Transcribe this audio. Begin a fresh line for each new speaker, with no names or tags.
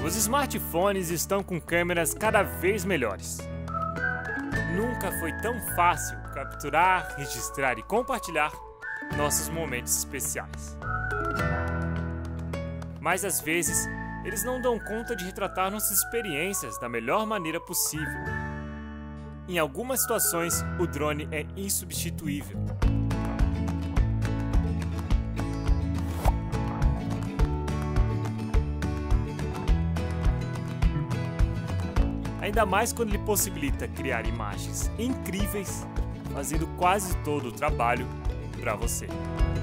Os smartphones estão com câmeras cada vez melhores. Nunca foi tão fácil capturar, registrar e compartilhar nossos momentos especiais. Mas às vezes, eles não dão conta de retratar nossas experiências da melhor maneira possível. Em algumas situações, o drone é insubstituível. Ainda mais quando ele possibilita criar imagens incríveis, fazendo quase todo o trabalho para você.